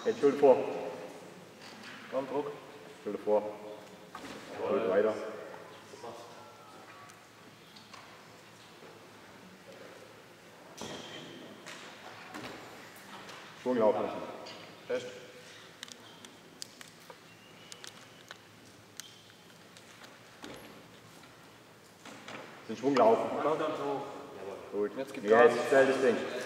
Jetzt Schulter vor. Komm, Druck. Schulter vor. Gut, weiter. Schwung laufen lassen. Fest. Den Schwung laufen. Gut. Jetzt zählt das Ding.